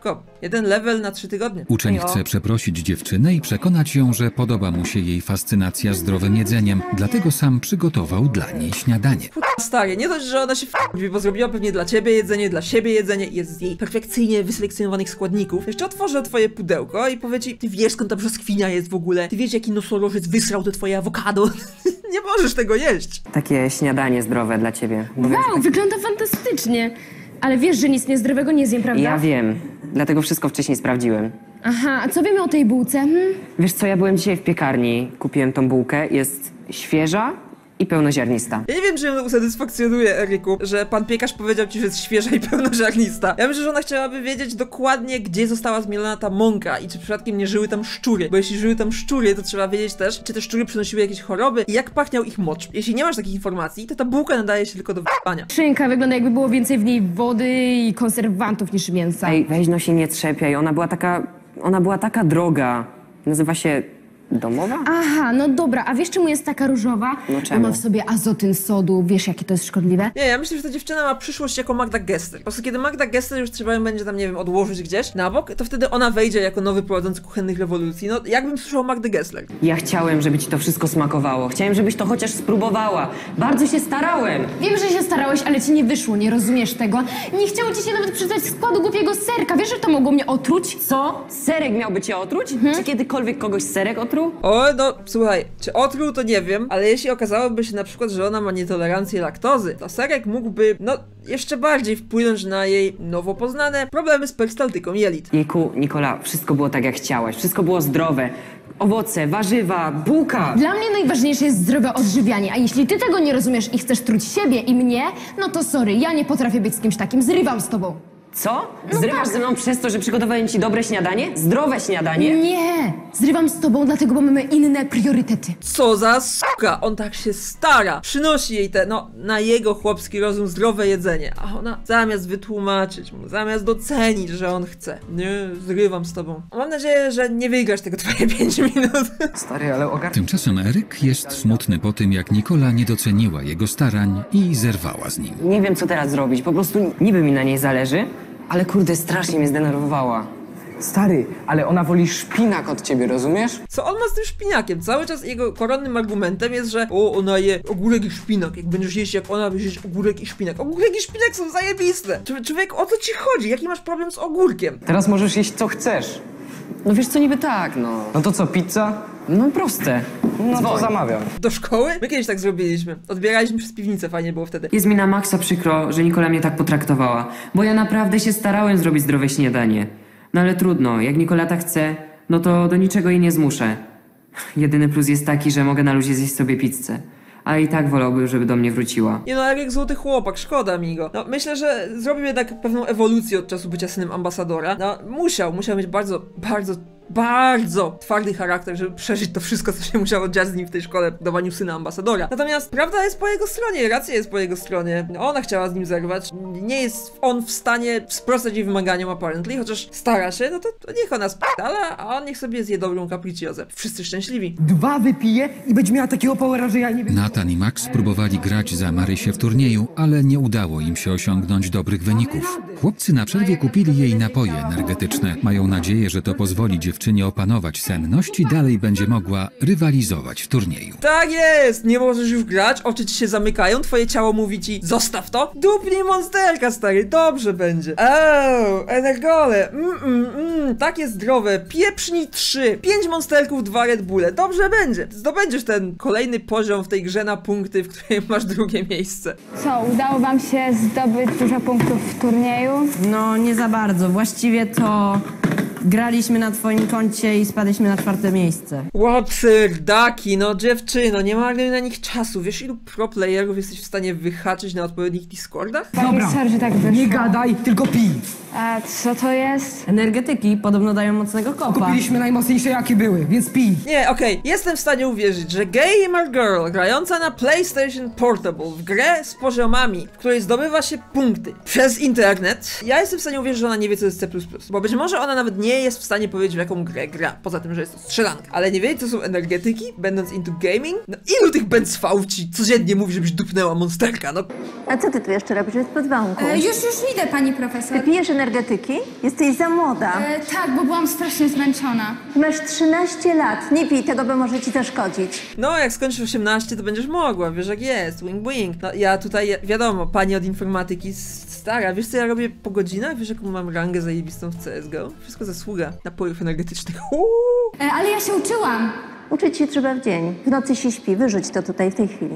1 level na 3 tygodnie. Uczeń chce przeprosić dziewczynę i przekonać ją, że podoba mu się jej fascynacja zdrowym jedzeniem, dlatego sam przygotował dla niej śniadanie. Stary, nie dość, że ona się f***wi, bo zrobiła pewnie dla ciebie jedzenie, dla siebie jedzenie, jest z jej perfekcyjnie wyselekcjonowanych składników. Jeszcze otworzę twoje pudełko i powie ci, ty wiesz skąd ta brzoskwinia jest w ogóle, ty wiesz jaki nosorożec wysrał to twoje awokado. Nie możesz tego jeść. Takie śniadanie zdrowe dla ciebie. Wow, wygląda fantastycznie. Ale wiesz, że nic niezdrowego nie zjem, prawda? Ja wiem, dlatego wszystko wcześniej sprawdziłem. Aha, a co wiemy o tej bułce? Wiesz co, ja byłem dzisiaj w piekarni, kupiłem tą bułkę, jest świeża i pełnoziarnista. Ja nie wiem, czy ją usatysfakcjonuje, Eryku, że pan piekarz powiedział ci, że jest świeża i pełnoziarnista. Ja myślę, że ona chciałaby wiedzieć dokładnie, gdzie została zmielona ta mąka i czy przypadkiem nie żyły tam szczury. Bo jeśli żyły tam szczury, to trzeba wiedzieć też, czy te szczury przynosiły jakieś choroby i jak pachniał ich mocz. Jeśli nie masz takich informacji, to ta bułka nadaje się tylko do w***ania. Szynka wygląda, jakby było więcej w niej wody i konserwantów niż mięsa. Ej, weź no się nie trzepiaj, ona była taka droga. Nazywa się domowa? Aha, no dobra, a wiesz czemu jest taka różowa? No czemu? Bo ma w sobie azotyn sodu, wiesz jakie to jest szkodliwe? Nie, ja myślę, że ta dziewczyna ma przyszłość jako Magda Gessler. Po prostu kiedy Magda Gessler już trzeba ją będzie tam, nie wiem, odłożyć gdzieś na bok, to wtedy ona wejdzie jako nowy prowadzący kuchennych rewolucji. No, jakbym słyszał Magdę Gessler. Ja chciałem, żeby ci to wszystko smakowało. Chciałem, żebyś to chociaż spróbowała. Bardzo się starałem. Wiem, że się starałeś, ale ci nie wyszło, nie rozumiesz tego. Nie chciało ci się nawet przeczytać składu głupiego serka. Wiesz, że to mogło mnie otruć? Co? Serek miałby cię otruć? Czy kiedykolwiek kogoś serek otruł? O, no, słuchaj, czy otruł to nie wiem, ale jeśli okazałoby się na przykład, że ona ma nietolerancję laktozy, to serek mógłby, no, jeszcze bardziej wpłynąć na jej nowo poznane problemy z perystyaltyką jelit. Jejku, Nikola, wszystko było tak jak chciałaś. Wszystko było zdrowe. Owoce, warzywa, bułka. Dla mnie najważniejsze jest zdrowe odżywianie, a jeśli ty tego nie rozumiesz i chcesz truć siebie i mnie, no to sorry, ja nie potrafię być z kimś takim, zrywam z tobą. Co? Zrywasz ze mną przez to, że przygotowałem ci dobre śniadanie? Zdrowe śniadanie? Nie! Zrywam z tobą, dlatego bo mamy inne priorytety. Co za suka! On tak się stara! Przynosi jej te, no, na jego chłopski rozum zdrowe jedzenie, a ona zamiast wytłumaczyć mu, zamiast docenić, że on chce. Nie, zrywam z tobą. Mam nadzieję, że nie wygrasz tego twoje 5 minut. Stary, ale Tymczasem Eryk jest smutny po tym, jak Nikola nie doceniła jego starań i zerwała z nim. Nie wiem, co teraz zrobić. Po prostu niby mi na niej zależy, ale kurde, strasznie mnie zdenerwowała. Stary, ale ona woli szpinak od ciebie, rozumiesz? Co on ma z tym szpinakiem? Cały czas jego koronnym argumentem jest, że ona je ogórek i szpinak. Jak będziesz jeść jak ona, będziesz jeść ogórek i szpinak. Ogórek i szpinak są zajebiste! Człowiek, o co ci chodzi? Jaki masz problem z ogórkiem? Teraz możesz jeść co chcesz. No wiesz co, niby tak, no. No to co, pizza? No proste. No to zamawiam. Do szkoły? My kiedyś tak zrobiliśmy. Odbieraliśmy przez piwnicę, fajnie było wtedy. Jest mi na maksa przykro, że Nikola mnie tak potraktowała, bo ja naprawdę się starałem zrobić zdrowe śniadanie. No ale trudno, jak Nikola tak chce, no to do niczego jej nie zmuszę. Jedyny plus jest taki, że mogę na luzie zjeść sobie pizzę. A i tak wolałbym, żeby do mnie wróciła. Nie no, Eryk złoty chłopak, szkoda mi go. No, myślę, że zrobił jednak pewną ewolucję od czasu bycia synem ambasadora. No, musiał mieć bardzo twardy charakter, żeby przeżyć to wszystko, co się musiało dziać z nim w tej szkole w dawaniu syna ambasadora. Natomiast prawda jest po jego stronie, racja jest po jego stronie. Ona chciała z nim zerwać. Nie jest on w stanie sprostać jej wymaganiom apparently, chociaż stara się, no to niech ona spierdala, a on niech sobie zje dobrą capricciosę. Wszyscy szczęśliwi. 2 wypiję i będzie miała takiego powera, że ja nie wiem... Nathan i Max próbowali grać za Marysię w turnieju, ale nie udało im się osiągnąć dobrych wyników. Chłopcy na przerwie kupili jej napoje energetyczne. Mają nadzieję, że to pozwoli dziewczynie opanować senność i dalej będzie mogła rywalizować w turnieju. Tak jest! Nie możesz już grać, oczy ci się zamykają, twoje ciało mówi ci zostaw to. Dupnij monsterka, stary, dobrze będzie. Energole, takie zdrowe, pieprznij 3, 5 monsterków, 2 Red Bulle, dobrze będzie. Zdobędziesz ten kolejny poziom w tej grze na punkty, w której masz drugie miejsce. Co, udało wam się zdobyć dużo punktów w turnieju? No, nie za bardzo. Właściwie to graliśmy na twoim koncie i spadliśmy na 4. miejsce. Łocyrdaki, no dziewczyno, nie marnuj na nich czasu. Wiesz, ilu pro playerów jesteś w stanie wyhaczyć na odpowiednich Discordach? Dobra, Sorry, że tak wyszło. nie gadaj, tylko pij. A co to jest? Energetyki podobno dają mocnego kopa. Kupiliśmy najmocniejsze jakie były, więc pij. Nie, okej, jestem w stanie uwierzyć, że gamer girl grająca na PlayStation Portable w grę z poziomami, w której zdobywa się punkty przez internet, ja jestem w stanie uwierzyć, że ona nie wie, co jest C++, bo być może ona nawet nie nie jest w stanie powiedzieć, w jaką grę gra, poza tym, że jest to strzelanka. Ale nie wie, co są energetyki, będąc into gaming? No ilu tych bęcwał ci codziennie mówi, żebyś dupnęła monsterka, no. A co ty tu jeszcze robisz? Jest pod dzwonku. Już idę, pani profesor. Ty pijesz energetyki? Jesteś za młoda. Tak, bo byłam strasznie zmęczona. Masz 13 lat. Nie pij tego, bo może ci zaszkodzić. No, jak skończysz 18, to będziesz mogła, wiesz jak jest, wing wing. No, ja tutaj, wiadomo, pani od informatyki stara, wiesz co ja robię po godzinach? Wiesz jaką mam rangę zajebistą w CSGO? Wszystko zasługa napojów energetycznych. Ale ja się uczyłam. Uczyć się trzeba w dzień. W nocy się śpi. Wyrzuć to tutaj w tej chwili.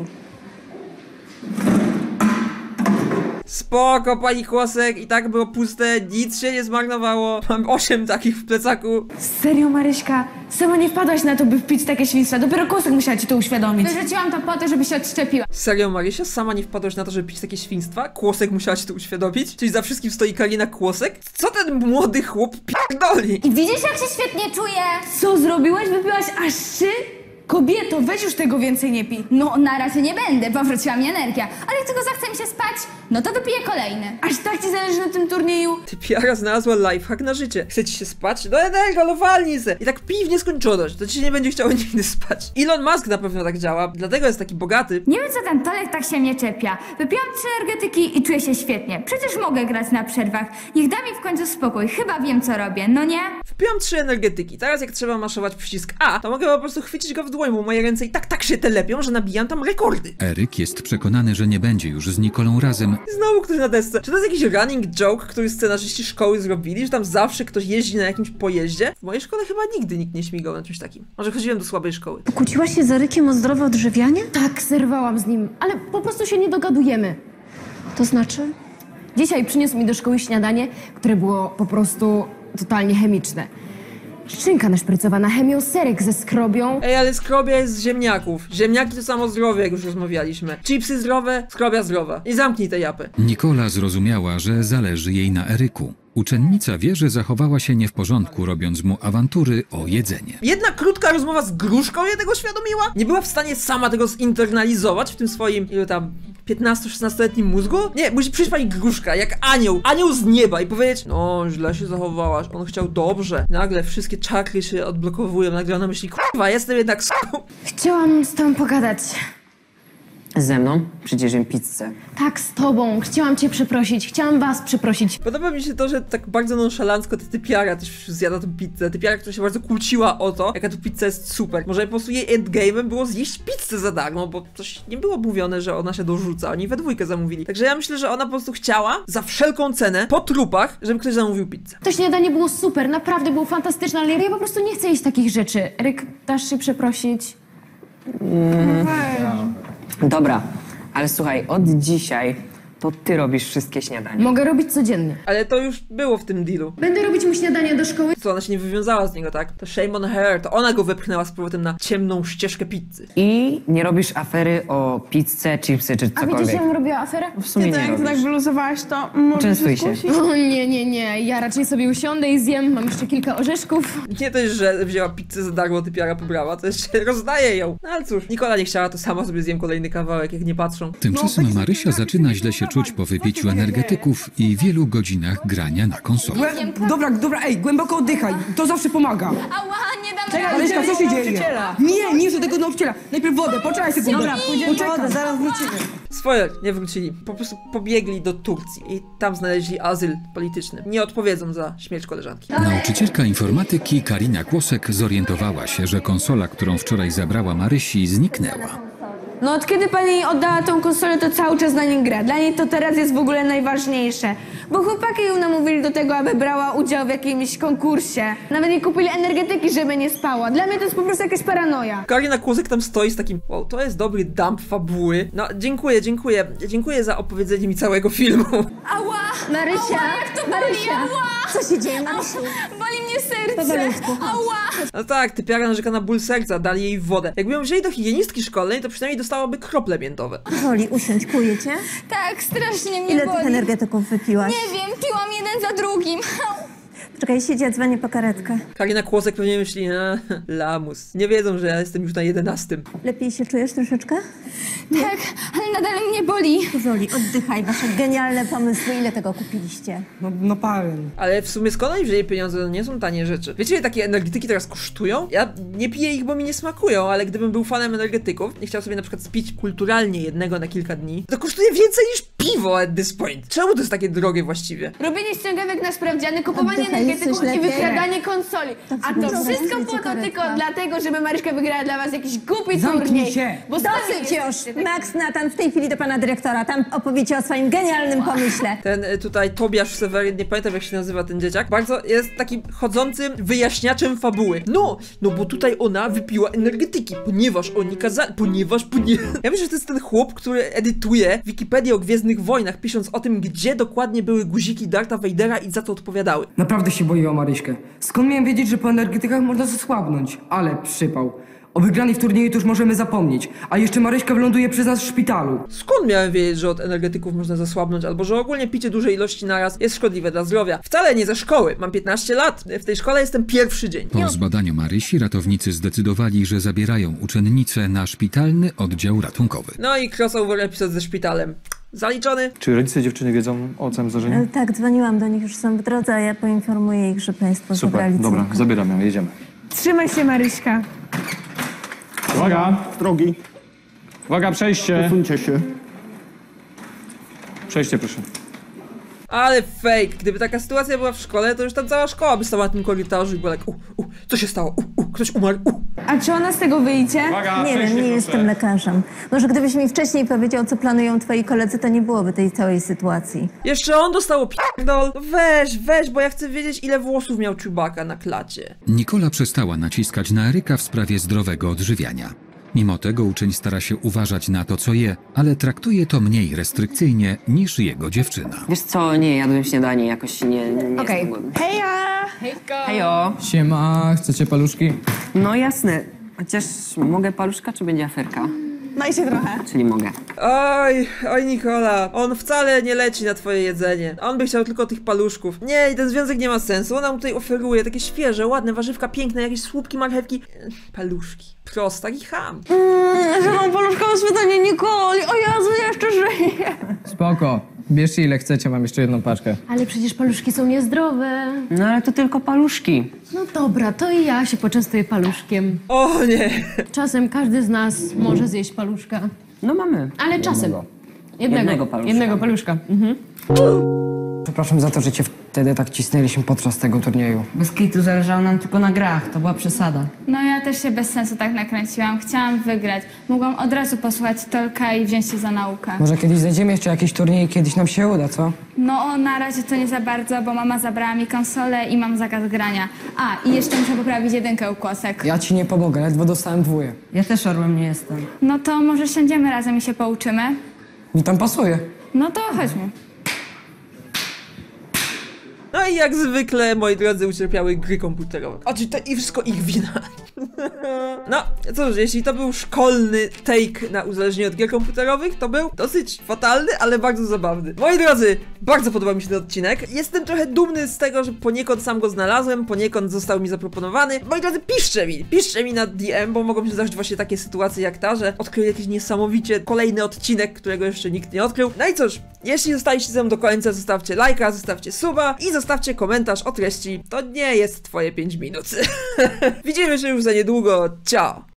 Spoko, pani Kłosek, i tak było puste, nic się nie zmarnowało. Mam 8 takich w plecaku. Serio, Maryśka? Sama nie wpadłaś na to, by wpić takie świństwa. Dopiero Kłosek musiała ci to uświadomić. Wyrzuciłam to po to, żeby się odszczepiła. Serio, Marysia? Sama nie wpadłaś na to, żeby pić takie świństwa? Kłosek musiała ci to uświadomić? Czyli za wszystkim stoi Karina Kłosek? Co ten młody chłop pierdoli? I widzisz, jak się świetnie czuję? Co zrobiłaś? Wypiłaś aż 3? Kobieto, weź już tego więcej nie pij. No, na razie nie będę, powróciła mi energia. Ale jak tylko zachce mi się spać, no to wypiję kolejny. Aż tak ci zależy na tym turnieju? Typiara znalazła lifehack na życie. Chce ci się spać? No energo, no walnij se. I tak pij w nieskończoność, to ci się nie będzie chciało nigdy spać. Elon Musk na pewno tak działa, dlatego jest taki bogaty. Nie wiem, co ten Tolek tak się mnie czepia. Wypiłam 3 energetyki i czuję się świetnie. Przecież mogę grać na przerwach. Niech da mi w końcu spokój, chyba wiem, co robię, no nie? Wpiłam 3 energetyki. Teraz jak trzeba maszować przycisk A, to mogę po prostu chwycić go w dłoń, bo moje ręce i tak się telepią, że nabijam tam rekordy. Eryk jest przekonany, że nie będzie już z Nikolą razem. I znowu ktoś na desce. Czy to jest jakiś running joke, który scenarzyści szkoły zrobili, że tam zawsze ktoś jeździ na jakimś pojeździe? W mojej szkole chyba nigdy nikt nie śmigał na czymś takim. Może chodziłem do słabej szkoły. Kłóciłaś się z Erykiem o zdrowe odżywianie? Tak, zerwałam z nim, ale po prostu się nie dogadujemy. To znaczy? Dzisiaj przyniósł mi do szkoły śniadanie, które było po prostu totalnie chemiczne. Szynka naszprycowana chemią, serek ze skrobią. Ej, ale skrobia jest z ziemniaków. Ziemniaki to samo zdrowie, jak już rozmawialiśmy. Chipsy zdrowe, skrobia zdrowa. I zamknij tę japę. Nikola zrozumiała, że zależy jej na Eryku. Uczennica wie, że zachowała się nie w porządku, robiąc mu awantury o jedzenie. Jedna krótka rozmowa z gruszką jej tego świadomiła? Nie była w stanie sama tego zinternalizować w tym swoim, ilu tam, 15-16-letnim mózgu? Nie, musi przyjść pani gruszka, jak anioł. Anioł z nieba i powiedzieć: no, źle się zachowałaś, on chciał dobrze. Nagle wszystkie czakry się odblokowują, nagle ona myśli: kurwa, jestem jednak Chciałam z tobą pogadać. Ze mną? Przecież jem pizzę. Tak, z tobą. Chciałam cię przeprosić. Chciałam was przeprosić. Podoba mi się to, że tak bardzo nonszalancko typiara też zjada tę pizzę. Typiara, która się bardzo kłóciła o to, jaka tu pizza jest super. Może po prostu jej endgame'em było zjeść pizzę za darmo, bo coś nie było mówione, że ona się dorzuca. Oni we dwójkę zamówili. Także ja myślę, że ona po prostu chciała za wszelką cenę, po trupach, żeby ktoś zamówił pizzę. To śniadanie było super, naprawdę było fantastyczne, ale ja po prostu nie chcę jeść takich rzeczy. Eryk, dasz się przeprosić? Dobra, ale słuchaj, od dzisiaj to ty robisz wszystkie śniadania. Mogę robić codziennie. Ale to już było w tym dealu. Będę robić mu śniadanie do szkoły. Co, ona się nie wywiązała z niego, tak? To shame on her, to ona go wepchnęła z powrotem na ciemną ścieżkę pizzy. I nie robisz afery o pizzę, chipsy czy cokolwiek. A widzisz, że robiła aferę? W sumie nie Jak robisz. tak wyluzowałaś, to może Częstuj się. O nie. Ja raczej sobie usiądę i zjem. Mam jeszcze kilka orzeszków. Nie dość, że wzięła pizzę za darmo, typiara pobrała, to jeszcze rozdaje ją. No ale cóż, Nikola nie chciała, to sama sobie zjem kolejny kawałek, jak nie patrzą. Tymczasem Marysia zaczyna źle się czuć po wypiciu energetyków i wielu godzinach grania na konsoli. Dobra, ej, głęboko oddychaj, to zawsze pomaga. Ała, nie dam Czekaj, rady. Maryśka, co się dzieje? Nie chcę tego nauczyciela. Najpierw wodę, poczekaj sekundę. Dobra, pójdziemy po wodę, zaraz wrócimy. Swoje nie wrócili, po prostu pobiegli do Turcji i tam znaleźli azyl polityczny. Nie odpowiedzą za śmierć koleżanki. Nauczycielka informatyki Karina Kłosek zorientowała się, że konsola, którą wczoraj zabrała Marysi, zniknęła. No od kiedy pani jej oddała tą konsolę, to cały czas na niej gra. Dla niej to teraz jest w ogóle najważniejsze. Bo chłopaki ją namówili do tego, aby brała udział w jakimś konkursie. Nawet jej kupili energetyki, żeby nie spała. Dla mnie to jest po prostu jakaś paranoja. Karina Kłosek tam stoi z takim: wow, to jest dobry dump fabuły. No, dziękuję za opowiedzenie mi całego filmu. Ała! Marysia, Ała, jak to boli, Marysia. ała! Co się dzieje, Marysiu? Boli mnie serce! Ała! No tak, typiara narzeka na ból serca, dali jej wodę. Jakby ją wzięli do higienistki szkolnej, to przynajmniej dostałaby krople miętowe. Woli, usiądź, kuje cię? Tak, strasznie mnie Ile boli. tych energetyków wypiłaś? Nie wiem, piłam jeden za drugim. Czekaj, siedzi, ja dzwonię po karetkę. Karina Kłosek pewnie myśli, lamus. Nie wiedzą, że ja jestem już na 11. Lepiej się czujesz troszeczkę? Tak, ale nadal mnie boli. Zoli, oddychaj, wasze genialne pomysły. Ile tego kupiliście? No parę. Ale w sumie skąd oni wzięli pieniądze? To nie są tanie rzeczy. Wiecie, ile takie energetyki teraz kosztują? Ja nie piję ich, bo mi nie smakują, ale gdybym był fanem energetyków i chciał sobie na przykład spić kulturalnie jednego na kilka dni, to kosztuje więcej niż piwo at this point. Czemu to jest takie drogie właściwie? Robienie ściągawek na sprawdziany, kupowanie energetyków i wykradanie konsoli. A to wszystko po to tylko dlatego, żeby Maryśka wygrała dla was jakiś głupi turniej. Bo dosyć już! Max, Nathan, w tej chwili do pana dyrektora. Tam opowiecie o swoim genialnym pomyśle. Ten tutaj Tobiasz Seweryn, nie pamiętam jak się nazywa ten dzieciak, bardzo jest takim chodzącym wyjaśniaczem fabuły. No bo tutaj ona wypiła energetyki, ponieważ oni kazali, Ja myślę, że to jest ten chłop, który edytuje Wikipedię o Gwiezdnych Wojnach, pisząc o tym, gdzie dokładnie były guziki Dartha Vadera i za to odpowiadały. Naprawdę się boję o Maryśkę. Skąd miałem wiedzieć, że po energetykach można zasłabnąć? Ale przypał. O wygranej w turnieju to już możemy zapomnieć. A jeszcze Maryśka wyląduje przez nas w szpitalu. Skąd miałem wiedzieć, że od energetyków można zasłabnąć, albo że ogólnie picie dużej ilości naraz jest szkodliwe dla zdrowia? Wcale nie ze szkoły. Mam 15 lat. W tej szkole jestem pierwszy dzień. Po zbadaniu Marysi ratownicy zdecydowali, że zabierają uczennicę na szpitalny oddział ratunkowy. No i crossover epizod ze szpitalem. Zaliczony. Czy rodzice dziewczyny wiedzą o całym zdarzeniu? Tak, dzwoniłam do nich, już są w drodze, a ja poinformuję ich, że państwo zabrali Dobra, córkę. zabieram ją, jedziemy. Trzymaj się, Maryśka. Uwaga! Drogi. Uwaga, przejście! Posuńcie się. Przejście, proszę. Ale fake. Gdyby taka sytuacja była w szkole, to już tam cała szkoła by stała na tym korytarzu i była tak, co się stało? Ktoś umarł. A czy ona z tego wyjdzie? Nie wiem, nie jestem lekarzem. Może gdybyś mi wcześniej powiedział, co planują twoi koledzy, to nie byłoby tej całej sytuacji. Jeszcze on dostał pierdol. Weź, bo ja chcę wiedzieć, ile włosów miał Chewbacca na klacie. Nikola przestała naciskać na Eryka w sprawie zdrowego odżywiania. Mimo tego uczeń stara się uważać na to, co je, ale traktuje to mniej restrykcyjnie niż jego dziewczyna. Wiesz co, nie jadłem śniadanie, jakoś nie jestem głodny. Heja! Hejka! Hejo! Siema, chcecie paluszki? No jasne, chociaż mogę paluszka, czy będzie aferka? Daj się trochę. Czyli mogę. Oj Nikola, on wcale nie leci na twoje jedzenie. On by chciał tylko tych paluszków. Nie, i ten związek nie ma sensu. Ona mu tutaj oferuje takie świeże, ładne warzywka, piękne, jakieś słupki, marchewki. Paluszki. Prostak i cham. Że mam paluszkowe śniadanie Nikoli. O Jezu, jeszcze żyję. Spoko. Bierzcie ile chcecie, mam jeszcze jedną paczkę. Ale przecież paluszki są niezdrowe. No ale to tylko paluszki. No dobra, to i ja się poczęstuję paluszkiem. O nie! Czasem każdy z nas może zjeść paluszka. No mamy. Ale czasem. Jednego paluszka. Jednego paluszka. Przepraszam za to, że cię wtedy tak cisnęliśmy podczas tego turnieju. Bez kitu zależało nam tylko na grach, to była przesada. No ja też się bez sensu tak nakręciłam. Chciałam wygrać. Mogłam od razu posłuchać Tolka i wziąć się za naukę. Może kiedyś znajdziemy jeszcze jakiś turniej i kiedyś nam się uda, co? No na razie to nie za bardzo, bo mama zabrała mi konsolę i mam zakaz grania. A, i jeszcze muszę poprawić jedynkę u Kłosek. Ja ci nie pomogę, ledwo dostałem 2. Ja też orłem nie jestem. No to może siądziemy razem i się pouczymy? Mi tam pasuje. No to chodźmy. No i jak zwykle, moi drodzy, ucierpiały gry komputerowe. Oczywiście to i wszystko ich wina. No, cóż, jeśli to był szkolny take na uzależnienie od gier komputerowych, to był dosyć fatalny, ale bardzo zabawny. Moi drodzy, bardzo podoba mi się ten odcinek. Jestem trochę dumny z tego, że poniekąd sam go znalazłem, poniekąd został mi zaproponowany. Moi drodzy, piszcie mi na DM, bo mogą się zdarzyć właśnie takie sytuacje jak ta, że odkryję jakiś niesamowicie kolejny odcinek, którego jeszcze nikt nie odkrył. No i cóż, jeśli zostaliście ze mną do końca, zostawcie lajka, zostawcie suba i zostawcie komentarz o treści. To nie jest twoje 5 minut. Widzimy się już za niedługo. Ciao!